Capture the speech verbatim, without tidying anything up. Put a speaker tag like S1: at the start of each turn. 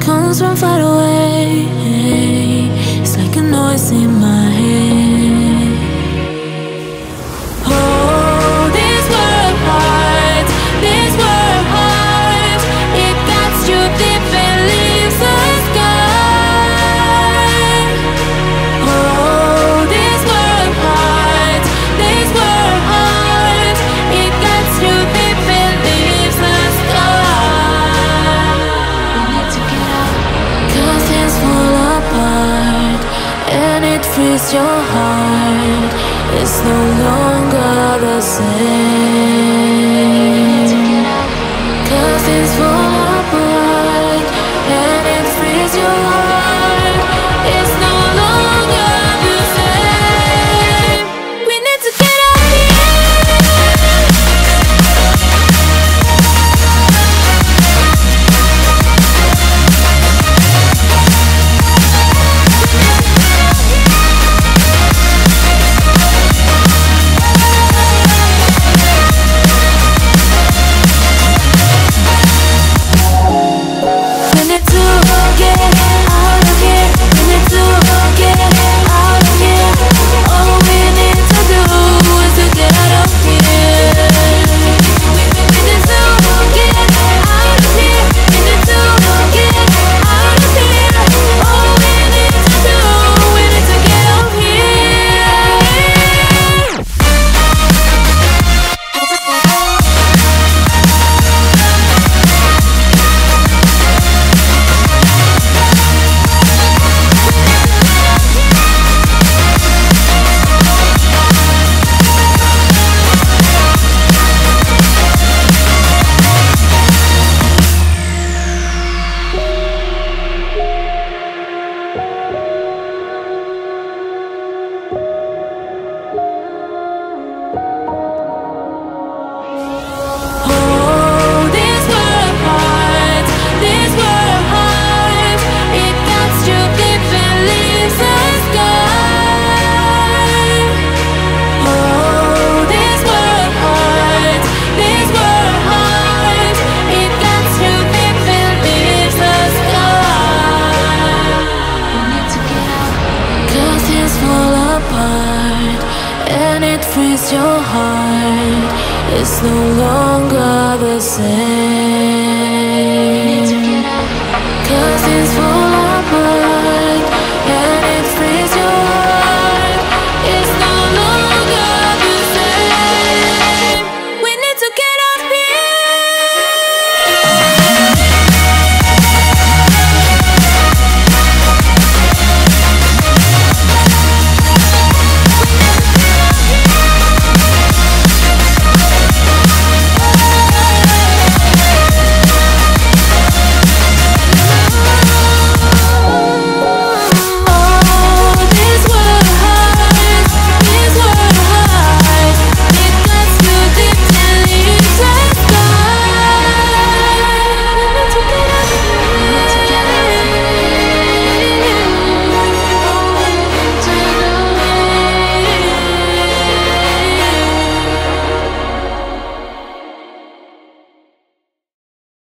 S1: comes from far away. It's like a noise in my head. Oh, this world hurts, this world hurts. It cuts you deep and leaves a scar. Oh, this world hurts, this world hurts. It cuts you deep and leaves a scar. We need to get out, 'cause things fall apart and it frees your heart. It's no longer the same. 'Cause things fall apart and it frees your heart. It's no longer the same. We need to get out of your heart. It's no longer the same. 'Cause it's for